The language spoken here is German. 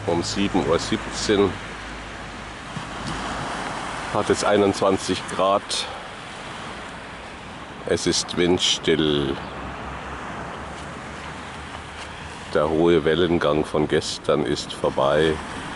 um 7:17 Uhr. Hat es 21 Grad. Es ist windstill. Der hohe Wellengang von gestern ist vorbei.